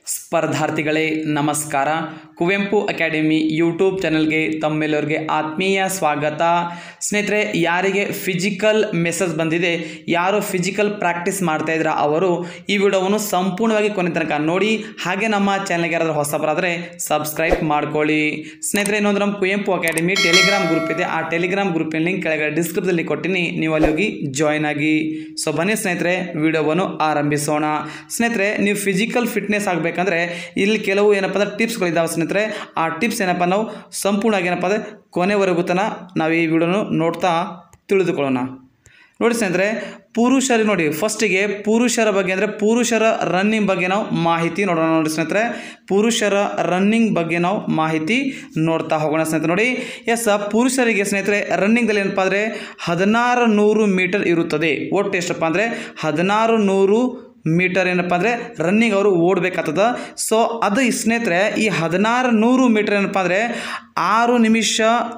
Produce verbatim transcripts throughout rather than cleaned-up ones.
ಸ್ಪರ್ಧಾರ್ಥಿಗಳೇ ನಮಸ್ಕಾರ. Kuvempu academy YouTube ಚಾನಲ್ಗೆ ತಮ್ಮೆಲ್ಲರಿಗೆ ಆತ್ಮೀಯ ಸ್ವಾಗತ. ಸ್ನೇಹಿತರೆ, ಯಾರಿಗೆ ಫಿಸಿಕಲ್ ಮೆಸೇಜ್ ಬಂದಿದೆ, ಯಾರು ಫಿಸಿಕಲ್ ಪ್ರಾಕ್ಟೀಸ್ ಮಾಡ್ತಾ ಇದ್ರ ಅವರು ಈ ವಿಡಿಯೋವನ್ನು ಸಂಪೂರ್ಣವಾಗಿ ಕೊನೆ ತನಕ ನೋಡಿ. ಹಾಗೆ ನಮ್ಮ ಚಾನಲ್ಗೆ ಯಾರಾದರೂ ಹೊಸಬರಾದರೆ ಸಬ್ಸ್ಕ್ರೈಬ್ ಮಾಡ್ಕೊಳ್ಳಿ. ಸ್ನೇಹಿತರೆ, ಇನ್ನೊಂದು ನಮ್ಮ ಕುವೆಂಪು ಅಕಾಡೆಮಿ ಟೆಲಿಗ್ರಾಮ್ ಗ್ರೂಪ್ ಇದೆ. ಆ ಟೆಲಿಗ್ರಾಮ್ ಗ್ರೂಪಿನ ಲಿಂಕ್ ಕೆಳಗಡೆ ಡಿಸ್ಕ್ರಿಪ್ಷನ್ನಲ್ಲಿ ಕೊಟ್ಟಿನಿ, ನೀವು ಅಲ್ಲಿ ಹೋಗಿ ಜಾಯ್ನ್ ಆಗಿ. ಸೊ ಬನ್ನಿ ಸ್ನೇಹಿತರೆ, ವಿಡಿಯೋವನ್ನು ಆರಂಭಿಸೋಣ. ಸ್ನೇಹಿತರೆ, ನೀವು ಫಿಸಿಕಲ್ ಫಿಟ್ನೆಸ್ ಆಗಬೇಕಂದ್ರೆ ಇಲ್ಲಿ ಕೆಲವು ಏನಪ್ಪ ಅಂದ್ರೆ ಟಿಪ್ಸ್ಗಳಿದ್ದಾವೆ ಸ್ನೇಹಿತರೆ. ಆ ಟಿಪ್ಸ್ ಏನಪ್ಪ ನಾವು ಸಂಪೂರ್ಣವಾಗಿ ಏನಪ್ಪ ಅಂದರೆ ಕೊನೆವರೆಗೂ ತನ ನಾವು ಈ ವಿಡಿಯೋನು ನೋಡ್ತಾ ತಿಳಿದುಕೊಳ್ಳೋಣ. ನೋಡಿ ಸ್ನೇಹಿತರೆ, ಪುರುಷರಿಗೆ ನೋಡಿ, ಫಸ್ಟಿಗೆ ಪುರುಷರ ಬಗ್ಗೆ ಅಂದರೆ ಪುರುಷರ ರನ್ನಿಂಗ್ ಬಗ್ಗೆ ನಾವು ಮಾಹಿತಿ ನೋಡೋಣ. ನೋಡಿ ಸ್ನೇಹಿತರೆ, ಪುರುಷರ ರನ್ನಿಂಗ್ ಬಗ್ಗೆ ನಾವು ಮಾಹಿತಿ ನೋಡ್ತಾ ಹೋಗೋಣ ಸ್ನೇಹಿತರೆ. ನೋಡಿ, ಎಸ್ ಪುರುಷರಿಗೆ ಸ್ನೇಹಿತರೆ ರನ್ನಿಂಗ್ದಲ್ಲಿ ಏನಪ್ಪ ಅಂದರೆ ಹದಿನಾರು ನೂರು ಮೀಟರ್ ಇರುತ್ತದೆ. ಒಟ್ಟು ಎಷ್ಟಪ್ಪ ಅಂದರೆ ಹದಿನಾರು ನೂರು ಮೀಟರ್ ಏನಪ್ಪ ಅಂದರೆ ರನ್ನಿಂಗ್ ಅವರು ಓಡಬೇಕಾಗ್ತದ. ಸೊ ಅದು ಸ್ನೇಹಿತರೆ, ಈ ಹದಿನಾರು ನೂರು ಮೀಟರ್ ಏನಪ್ಪ ಅಂದರೆ ಆರು ನಿಮಿಷ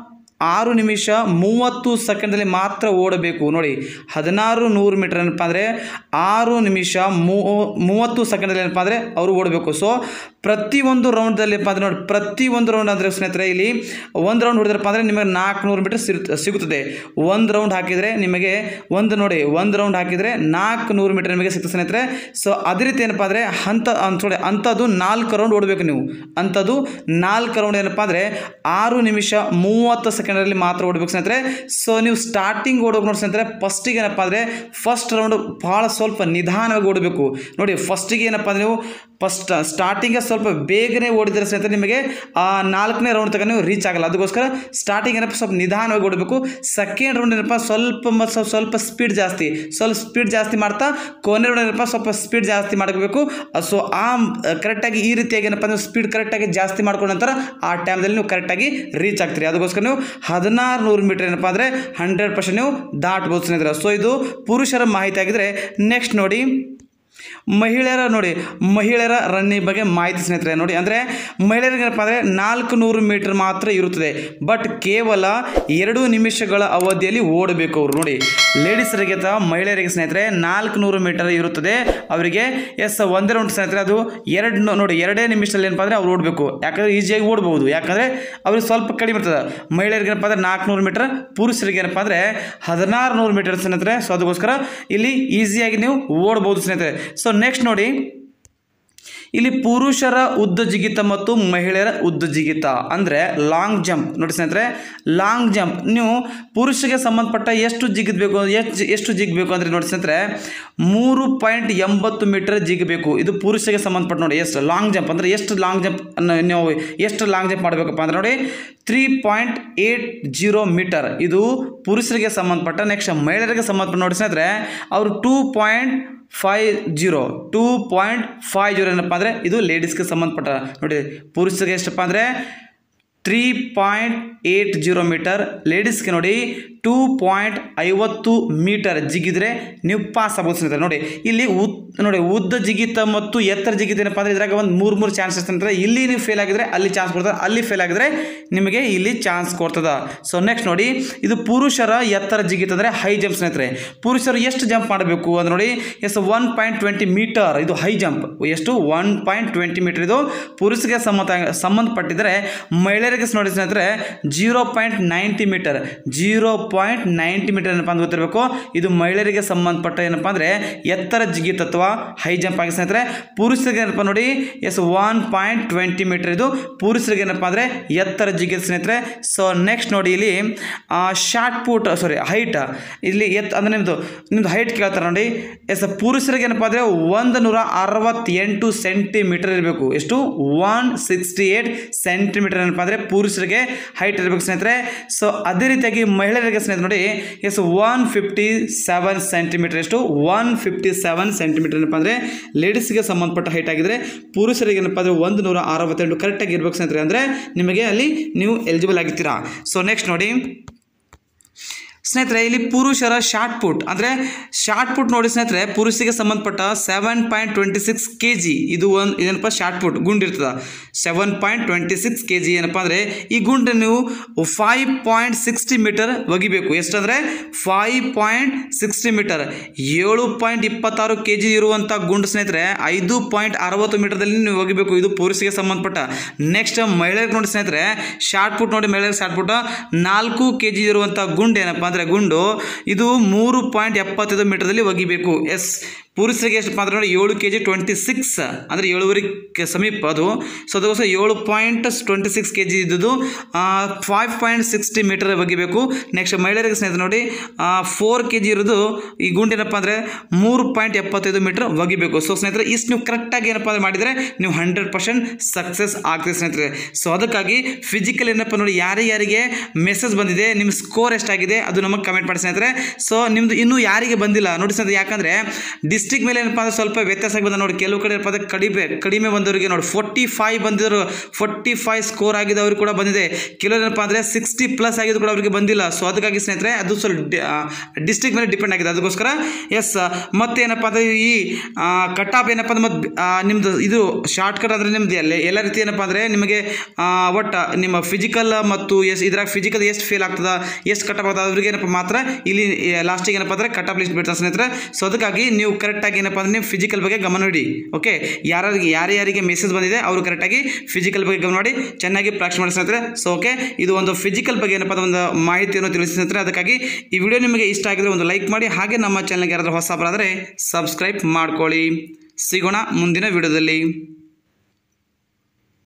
ಆರು ನಿಮಿಷ ಮೂವತ್ತು ಸೆಕೆಂಡಲ್ಲಿ ಮಾತ್ರ ಓಡಬೇಕು. ನೋಡಿ, ಹದಿನಾರು ನೂರು ಮೀಟರ್ ಏನಪ್ಪ ಅಂದರೆ ಆರು ನಿಮಿಷ ಮೂವತ್ತು ಸೆಕೆಂಡಲ್ಲಿ ಏನಪ್ಪ ಅಂದರೆ ಅವರು ಓಡಬೇಕು. ಸೊ ಪ್ರತಿಯೊಂದು ರೌಂಡ್ದಲ್ಲಿ ಏನಪ್ಪ ಅಂದರೆ ನೋಡಿ, ಪ್ರತಿಯೊಂದು ರೌಂಡ್ ಅಂದರೆ ಸ್ನೇಹಿತರೆ ಇಲ್ಲಿ ಒಂದು ರೌಂಡ್ ಹೊಡೆದ್ರಪ್ಪ ಅಂದರೆ ನಿಮಗೆ ನಾಲ್ಕುನೂರು ಮೀಟರ್ ಸಿಗುತ್ತದೆ. ಒಂದು ರೌಂಡ್ ಹಾಕಿದರೆ ನಿಮಗೆ ಒಂದು ನೋಡಿ ಒಂದು ರೌಂಡ್ ಹಾಕಿದರೆ ನಾಲ್ಕು ನೂರು ಮೀಟರ್ ನಿಮಗೆ ಸಿಗ್ತದೆ ಸ್ನೇಹಿತರೆ. ಸೊ ಅದೇ ರೀತಿ ಏನಪ್ಪ ಅಂದರೆ ಅಂಥ ನೋಡಿ ಅಂಥದ್ದು ನಾಲ್ಕು ರೌಂಡ್ ಓಡಬೇಕು ನೀವು. ಅಂಥದ್ದು ನಾಲ್ಕು ರೌಂಡ್ ಏನಪ್ಪ ಅಂದರೆ ಆರು ನಿಮಿಷ ಮೂವತ್ತು ಸೆಕೆಂಡಲ್ಲಿ ಮಾತ್ರ ಓಡಬೇಕು ಸ್ನೇಹಿತರೆ. ಸೊ ನೀವು ಸ್ಟಾರ್ಟಿಂಗ್ ಓಡೋಕೆ ನೋಡಿ ಸ್ನೇಹಿತರೆ, ಫಸ್ಟಿಗೆ ಏನಪ್ಪ ಅಂದರೆ ಫಸ್ಟ್ ರೌಂಡ್ ಭಾಳ ಸ್ವಲ್ಪ ನಿಧಾನವಾಗಿ ಓಡಬೇಕು. ನೋಡಿ, ಫಸ್ಟಿಗೆ ಏನಪ್ಪ ಅಂದರೆ ನೀವು ಫಸ್ಟ್ ಸ್ಟಾರ್ಟಿಂಗ್ಗೆ ಸ್ವಲ್ಪ ಬೇಗನೆ ಓಡಿದರೆ ಸ್ನೇಹಿತರೆ ನಿಮಗೆ ಆ ನಾಲ್ಕನೇ ರೌಂಡ್ ತನಕ ನೀವು ರೀಚ್ ಆಗಲ್ಲ. ಅದಕ್ಕೋಸ್ಕರ ಸ್ಟಾರ್ಟಿಂಗ್ ಏನಪ್ಪ ಸ್ವಲ್ಪ ನಿಧಾನವಾಗಿ ಓಡಬೇಕು. ಸೆಕೆಂಡ್ ರೌಂಡ್ ಏನಪ್ಪ ಸ್ವಲ್ಪ ಮತ್ತು ಸ್ವಲ್ಪ ಸ್ಪೀಡ್ ಜಾಸ್ತಿ ಸ್ವಲ್ಪ ಸ್ಪೀಡ್ ಜಾಸ್ತಿ ಮಾಡ್ತಾ ಕೊನೆ ರೌಂಡ್ ಏನಪ್ಪ ಸ್ವಲ್ಪ ಸ್ಪೀಡ್ ಜಾಸ್ತಿ ಮಾಡಬೇಕು. ಸೊ ಆ ಕರೆಕ್ಟಾಗಿ ಈ ರೀತಿಯಾಗಿ ಏನಪ್ಪ ನೀವು ಸ್ಪೀಡ್ ಕರೆಕ್ಟಾಗಿ ಜಾಸ್ತಿ ಮಾಡ್ಕೊಂಡ ನಂತರ ಆ ಟೈಮ್ದಲ್ಲಿ ನೀವು ಕರೆಕ್ಟಾಗಿ ರೀಚ್ ಆಗ್ತೀರಿ. ಅದಕ್ಕೋಸ್ಕರ ನೀವು ಹದಿನಾರು ನೂರು ಮೀಟರ್ ಏನಪ್ಪ ಅಂದರೆ ಹಂಡ್ರೆಡ್ ಪರ್ಸೆಂಟ್ ನೀವು ದಾಟ್ಬೋದು ಸ್ನೇಹಿತರೆ. ಸೊ ಇದು ಪುರುಷರ ಮಾಹಿತಿ ಆಗಿದ್ರೆ, ನೆಕ್ಸ್ಟ್ ನೋಡಿ ಮಹಿಳೆಯರ ನೋಡಿ ಮಹಿಳೆಯರ ರನ್ನಿಂಗ್ ಬಗ್ಗೆ ಮಾಹಿತಿ ಸ್ನೇಹಿತರೆ. ನೋಡಿ, ಅಂದರೆ ಮಹಿಳೆಯರಿಗೆ ಏನಪ್ಪ ಅಂದರೆ ನಾಲ್ಕು ನೂರು ಮೀಟರ್ ಮಾತ್ರ ಇರುತ್ತದೆ, ಬಟ್ ಕೇವಲ ಎರಡು ನಿಮಿಷಗಳ ಅವಧಿಯಲ್ಲಿ ಓಡಬೇಕು ಅವರು. ನೋಡಿ, ಲೇಡೀಸರಿಗೆ ಅಥವಾ ಮಹಿಳೆಯರಿಗೆ ಸ್ನೇಹಿತರೆ ನಾಲ್ಕು ನೂರು ಮೀಟರ್ ಇರುತ್ತದೆ ಅವರಿಗೆ. ಎಸ್ ಒಂದೇ ರೌಂಡ್ ಸ್ನೇಹಿತರೆ ಅದು ಎರಡು ನೋಡಿ ಎರಡೇ ನಿಮಿಷದಲ್ಲಿ ಏನಪ್ಪ ಅಂದರೆ ಅವ್ರು ಓಡಬೇಕು. ಯಾಕಂದರೆ ಈಸಿಯಾಗಿ ಓಡ್ಬೋದು, ಯಾಕಂದರೆ ಅವ್ರಿಗೆ ಸ್ವಲ್ಪ ಕಡಿಮೆ ಇರ್ತದೆ. ಮಹಿಳೆಯರಿಗೆ ಏನಪ್ಪ ಅಂದರೆ ನಾಲ್ಕುನೂರು ಮೀಟರ್, ಪುರುಷರಿಗೆ ಏನಪ್ಪ ಅಂದರೆ ಹದಿನಾರು ನೂರು ಮೀಟರ್ ಸ್ನೇಹಿತರೆ. ಸೊ ಅದಕ್ಕೋಸ್ಕರ ಇಲ್ಲಿ ಈಸಿಯಾಗಿ ನೀವು ಓಡ್ಬೋದು ಸ್ನೇಹಿತರೆ. ಸೊ ನೆಕ್ಸ್ಟ್ ನೋಡಿ, ಇಲ್ಲಿ ಪುರುಷರ ಉದ್ದ ಜಿಗಿತ ಮತ್ತು ಮಹಿಳೆಯರ ಉದ್ದ ಜಿಗಿತ ಅಂದರೆ ಲಾಂಗ್ ಜಂಪ್. ನೋಡಿ ಸ್ನೇಹಿತರೆ, ಲಾಂಗ್ ಜಂಪ್ ನೀವು ಪುರುಷರಿಗೆ ಸಂಬಂಧಪಟ್ಟ ಎಷ್ಟು ಜಿಗಿದಬೇಕು ಎಷ್ಟು ಎಷ್ಟು ಜಿಗಬೇಕು ಅಂದರೆ ನೋಡಿ ಸ್ನೇಹಿತರೆ ಮೂರು ಪಾಯಿಂಟ್ ಎಂಬತ್ತು ಮೀಟರ್ ಜಿಗಬೇಕು. ಇದು ಪುರುಷರಿಗೆ ಸಂಬಂಧಪಟ್ಟ ನೋಡಿ ಎಷ್ಟು ಲಾಂಗ್ ಜಂಪ್ ಅಂದರೆ ಎಷ್ಟು ಲಾಂಗ್ ಜಂಪ್ ನೀವು ಎಷ್ಟು ಲಾಂಗ್ ಜಂಪ್ ಮಾಡಬೇಕಪ್ಪ ಅಂದರೆ ನೋಡಿ three point eight zero meter ಇದು ಪುರುಷರಿಗೆ ಸಂಬಂಧಪಟ್ಟ. ನೆಕ್ಸ್ಟ್ ಮಹಿಳೆಯರಿಗೆ ಸಂಬಂಧಪಟ್ಟ ನೋಡಿ ಸ್ನೇಹಿತರೆ ಅವರು two point five zero two point five zero ಏನಪ್ಪ ಅಂದರೆ ಇದು ಲೇಡೀಸ್ಗೆ ಸಂಬಂಧಪಟ್ಟ. ನೋಡಿ, ಪುರುಷರಿಗೆ ಎಷ್ಟಪ್ಪ ಅಂದರೆ three point eight zero meter, ಲೇಡೀಸ್ಗೆ ನೋಡಿ ಟೂ ಪಾಯಿಂಟ್ ಐವತ್ತು ಮೀಟರ್ ಜಿಗಿದ್ರೆ ನೀವು ಪಾಸ್ ಆಗ್ಬೋದು ಸ್ನೇಹಿತರೆ. ನೋಡಿ, ಇಲ್ಲಿ ಉದ್ ನೋಡಿ ಉದ್ದ ಜಿಗಿತ ಮತ್ತು ಎತ್ತರ ಜಿಗಿತ ಏನಪ್ಪ ಅಂದರೆ ಇದ್ರಾಗ ಒಂದು ಮೂರು ಮೂರು ಚಾನ್ಸಸ್ ಅಂದರೆ ಇಲ್ಲಿ ನೀವು ಫೇಲ್ ಆಗಿದ್ರೆ ಅಲ್ಲಿ ಚಾನ್ಸ್ ಕೊಡ್ತದೆ, ಅಲ್ಲಿ ಫೇಲ್ ಆಗಿದ್ರೆ ನಿಮಗೆ ಇಲ್ಲಿ ಚಾನ್ಸ್ ಕೊಡ್ತದೆ. ಸೊ ನೆಕ್ಸ್ಟ್ ನೋಡಿ, ಇದು ಪುರುಷರ ಎತ್ತರ ಜಿಗಿತ ಅಂದರೆ ಹೈ ಜಂಪ್ ಸ್ನೇಹಿತರೆ. ಪುರುಷರು ಎಷ್ಟು ಜಂಪ್ ಮಾಡಬೇಕು ಅಂದ್ರೆ ನೋಡಿ yes one point twenty meter ಇದು ಹೈ ಜಂಪ್. ಎಷ್ಟು ಒನ್ ಪಾಯಿಂಟ್ ಟ್ವೆಂಟಿ ಮೀಟರ್ ಇದು ಪುರುಷರಿಗೆ ಸಂಬಂಧ ಸಂಬಂಧಪಟ್ಟಿದ್ದರೆ. ಮಹಿಳೆಯರಿಗೆ ನೋಡಿ ಸ್ನೇಹಿತರೆ zero point ninety meter zero point ninety meter ಏನಪ್ಪ ಅಂತ ಗೊತ್ತಿರಬೇಕು. ಇದು ಮಹಿಳೆಯರಿಗೆ ಸಂಬಂಧಪಟ್ಟ ಏನಪ್ಪ ಅಂದರೆ ಎತ್ತರ ಜಿಗಿತ ಅಥವಾ ಹೈ ಜಂಪ್ ಆಗಿ ಸ್ನೇಹಿತರೆ. ಪುರುಷರಿಗೆ ಏನಪ್ಪ ನೋಡಿ yes one point twenty meter ಇದು ಪುರುಷರಿಗೆ ಏನಪ್ಪ ಅಂದರೆ ಎತ್ತರ ಜಿಗಿತ ಸ್ನೇಹಿತರೆ. ಸೊ ನೆಕ್ಸ್ಟ್ ನೋಡಿ, ಇಲ್ಲಿ ಶಾರ್ಟ್ ಪುಟ್ ಸಾರಿ ಹೈಟ್ ಇಲ್ಲಿ ಎತ್ ಅಂದರೆ ನಿಮ್ಮದು ನಿಮ್ಮದು ಹೈಟ್ ಕೇಳ್ತಾರೆ ನೋಡಿ. ಎಸ್ ಪುರುಷರಿಗೆ ಏನಪ್ಪ ಅಂದರೆ ಒಂದು ನೂರ ಅರವತ್ತೆಂಟು ಸೆಂಟಿಮೀಟರ್ ಇರಬೇಕು. ಎಷ್ಟು ಒನ್ ಸಿಕ್ಸ್ಟಿ ಏಟ್ ಸೆಂಟಿಮೀಟರ್ ಏನಪ್ಪ ಅಂದರೆ ಪುರುಷರಿಗೆ ಹೈಟ್ ಇರಬೇಕು ಸ್ನೇಹಿತರೆ. ಸೊ ಅದೇ ರೀತಿಯಾಗಿ ಮಹಿಳೆಯರಿಗೆ ಸ್ನೇಹಿತರೆ ನೋಡಿ yes one fifty seven centimeter ಎಷ್ಟು ಒನ್ ಫಿಫ್ಟಿ ಸೆವೆನ್ ಸೆಂಟಿಮೀಟರ್ ಏನಪ್ಪ ಅಂದರೆ ಲೇಡೀಸ್ಗೆ ಸಂಬಂಧಪಟ್ಟ ಹೈಟ್ ಆಗಿದ್ರೆ. ಪುರುಷರಿಗೆ ಏನಪ್ಪ ಅಂದರೆ ಒಂದು ನೂರ ಅರವತ್ತೆಂಟು ಕರೆಕ್ಟಾಗಿ ಇರ್ಬೇಕು ಸ್ನೇಹಿತರೆ, ಅಂದರೆ ನಿಮಗೆ ಅಲ್ಲಿ ನೀವು ಎಲಿಜಿಬಲ್ ಆಗಿರ್ತೀರಾ. ಸೊ ನೆಕ್ಸ್ಟ್ ನೋಡಿ, ಸ್ನೇಹಿತರೆ ಇಲ್ಲಿ ಪುರುಷರ ಶಾರ್ಟ್ ಪುಟ್ ಅಂದರೆ ಶಾರ್ಟ್ ಪುಟ್ ನೋಡಿ ಸ್ನೇಹಿತರೆ, ಪುರುಷರಿಗೆ ಸಂಬಂಧಪಟ್ಟ seven point twenty six K G ಇದು ಒಂದು ಏನಪ್ಪ ಶಾರ್ಟ್ ಪುಟ್ ಗುಂಡು ಇರ್ತದೆ. Seven point twenty six K G ಏನಪ್ಪ ಅಂದರೆ ಈ ಗುಂಡು ನೀವು ಫೈವ್ ಪಾಯಿಂಟ್ ಸಿಕ್ಸ್ಟಿ ಮೀಟರ್ ಒಗಿಬೇಕು. ಎಷ್ಟಂದರೆ ಫೈವ್ ಪಾಯಿಂಟ್ ಸಿಕ್ಸ್ಟಿ ಮೀಟರ್. ಏಳು ಪಾಯಿಂಟ್ ಇಪ್ಪತ್ತಾರು ಕೆ ಜಿ ಇರುವಂಥ ಗುಂಡು ಸ್ನೇಹಿತರೆ ಐದು ಪಾಯಿಂಟ್ ಅರವತ್ತು ಮೀಟರ್ದಲ್ಲಿ ನೀವು ಒಗಿಬೇಕು. ಇದು ಪುರುಷರಿಗೆ ಸಂಬಂಧಪಟ್ಟ. ನೆಕ್ಸ್ಟ್ ಮಹಿಳೆಯರಿಗೆ ನೋಡಿ ಸ್ನೇಹಿತರೆ, ಶಾರ್ಟ್ ಪುಟ್ ನೋಡಿ, ಮಹಿಳೆಯರಿಗೆ ಶಾರ್ಟ್ ಪುಟ್ ನಾಲ್ಕು ಕೆ ಜಿ ಇರುವಂಥ ಗುಂಡು ಏನಪ್ಪ ಅಂದರೆ ಗುಂಡು ಇದು ಮೂರು ಪಾಯಿಂಟ್ ಎಪ್ಪತ್ತೈದು ಮೀಟರ್ದಲ್ಲಿ ಒಗಿಬೇಕು. ಎಸ್, ಪುರುಷರಿಗೆ ಎಷ್ಟು ಮಾತ್ರ ನೋಡಿ ಏಳು ಕೆ ಜಿ ಟ್ವೆಂಟಿ ಸಿಕ್ಸ್ ಅಂದರೆ ಏಳುವರೆ ಸಮೀಪ ಅದು. ಸೊ ಅದಕ್ಕೋಸ್ಕರ ಏಳು point twenty six K G ಇದ್ದು ಫೈವ್ ಪಾಯಿಂಟ್ ಸಿಕ್ಸ್ಟಿ ಮೀಟರ್ ಒಗಿಬೇಕು. ನೆಕ್ಸ್ಟ್ ಮಹಿಳೆಯರಿಗೆ ಸ್ನೇಹಿತರೆ ನೋಡಿ ಫೋರ್ ಕೆ ಜಿ ಇರೋದು ಈ ಗುಂಡು ಏನಪ್ಪ ಅಂದರೆ ಮೂರು ಪಾಯಿಂಟ್ ಎಪ್ಪತ್ತೈದು ಮೀಟರ್ ಒಗಿಬೇಕು. ಸೊ ಸ್ನೇಹಿತರೆ ಇಷ್ಟು ನೀವು ಕರೆಕ್ಟಾಗಿ ಏನಪ್ಪ ಅಂದರೆ ಮಾಡಿದರೆ ನೀವು ಹಂಡ್ರೆಡ್ ಪರ್ಸೆಂಟ್ ಸಕ್ಸಸ್ ಆಗ್ತೀವಿ ಸ್ನೇಹಿತರೆ. ಸೊ ಅದಕ್ಕಾಗಿ ಫಿಸಿಕಲ್ ಏನಪ್ಪ ನೋಡಿ, ಯಾರಿಗೆ ಯಾರಿಗೆ ಮೆಸೇಜ್ ಬಂದಿದೆ, ನಿಮ್ಮ ಸ್ಕೋರ್ ಎಷ್ಟಾಗಿದೆ ಅದು ನಮಗೆ ಕಮೆಂಟ್ ಮಾಡಿ ಸ್ನೇಹಿತರೆ. ಸೊ ನಿಮ್ಮದು ಇನ್ನೂ ಯಾರಿಗೆ ಬಂದಿಲ್ಲ ನೋಡಿ ಸ್ನೇಹಿತರೆ, ಯಾಕಂದರೆ ಡಿಸ್ಟ್ರಿಕ್ಟ್ ಮೇಲೆ ಏನಪ್ಪ ಅಂದರೆ ಸ್ವಲ್ಪ ವ್ಯತ್ಯಾಸ ಬಂದ ನೋಡಿ. ಕೆಲವು ಕಡೆ ಏನಪ್ಪ ಅಂದರೆ ಕಡಿಮೆ ಕಡಿಮೆ ಬಂದವರಿಗೆ ನೋಡಿ ಫೋರ್ಟಿ ಫೈವ್ ಬಂದಿದ್ರು, ಫೋರ್ಟಿ ಫೈವ್ ಸ್ಕೋರ್ ಆಗಿದ್ದವ್ರಿಗೆ ಕೂಡ ಬಂದಿದೆ. ಕೆಲವರು ಏನಪ್ಪ ಅಂದರೆ ಸಿಕ್ಸ್ಟಿ ಪ್ಲಸ್ ಆಗಿದ್ದು ಕೂಡ ಅವರಿಗೆ ಬಂದಿಲ್ಲ. ಸೊ ಅದಕ್ಕಾಗಿ ಸ್ನೇಹಿತರೆ ಅದು ಸ್ವಲ್ಪ ಡಿಸ್ಟ್ರಿಕ್ಟ್ ಮೇಲೆ ಡಿಪೆಂಡ್ ಆಗಿದೆ. ಅದಕ್ಕೋಸ್ಕರ ಎಸ್, ಮತ್ತೇನಪ್ಪ ಅಂದರೆ ಈ ಕಟ್ ಆಫ್ ಏನಪ್ಪ ಅಂದ್ರೆ ಮತ್ತೆ ನಿಮ್ಮದು ಇದು ಶಾರ್ಟ್ ಕಟ್ ಅಂದರೆ ನಿಮ್ಮದು ಎಲ್ಲ ಎಲ್ಲ ರೀತಿ ಏನಪ್ಪ ಅಂದರೆ ನಿಮಗೆ ಒಟ್ಟು ನಿಮ್ಮ ಫಿಸಿಕಲ್ ಮತ್ತು ಎಸ್ ಇದ್ರಾಗ ಫಿಸಿಕಲ್ ಎಷ್ಟು ಫೇಲ್ ಆಗ್ತದೆ, ಎಷ್ಟು ಕಟ್ ಆಫ್ ಆಗ್ತದೆ ಅವ್ರಿಗೆ ಏನಪ್ಪ ಮಾತ್ರ ಇಲ್ಲಿ ಲಾಸ್ಟಿಗೆ ಏನಪ್ಪ ಅಂದರೆ ಕಟ್ ಆಫ್ ಲಿಸ್ಟ್ ಬಿಡ್ತಾರೆ ಸ್ನೇಹಿತರೆ. ಸೊ ಅದಕ್ಕಾಗಿ ನೀವು ಕರೆಕ್ಟಾಗಿ ಏನಪ್ಪ ಅಂದರೆ ನೀವು ಫಿಸಿಕಲ್ ಬಗ್ಗೆ ಗಮನ ಇಡಿ. ಓಕೆ, ಯಾರಿಗೆ ಯಾರ್ಯಾರಿಗೆ ಮೆಸೇಜ್ ಬಂದಿದೆ ಅವರು ಕರೆಕ್ಟಾಗಿ ಫಿಸಿಕಲ್ ಬಗ್ಗೆ ಗಮನ ಮಾಡಿ ಚೆನ್ನಾಗಿ ಪ್ರಾಕ್ಟೀಸ್ ಮಾಡಿ ಸ್ನೇಹಿತರೆ. ಸೊ ಓಕೆ, ಇದು ಒಂದು ಫಿಸಿಕಲ್ ಬಗ್ಗೆ ಏನಪ್ಪ ಅಂದರೆ ಒಂದು ಮಾಹಿತಿಯನ್ನು ತಿಳಿಸಿ ಸ್ನೇಹಿತರೆ. ಅದಕ್ಕಾಗಿ ಈ ವಿಡಿಯೋ ನಿಮಗೆ ಇಷ್ಟ ಆಗಿದ್ರೆ ಒಂದು ಲೈಕ್ ಮಾಡಿ, ಹಾಗೆ ನಮ್ಮ ಚಾನಲ್ಗೆ ಯಾರಾದರೂ ಹೊಸಬರಾದರೆ ಸಬ್ಸ್ಕ್ರೈಬ್ ಮಾಡ್ಕೊಳ್ಳಿ. ಸಿಗೋಣ ಮುಂದಿನ ವಿಡಿಯೋದಲ್ಲಿ.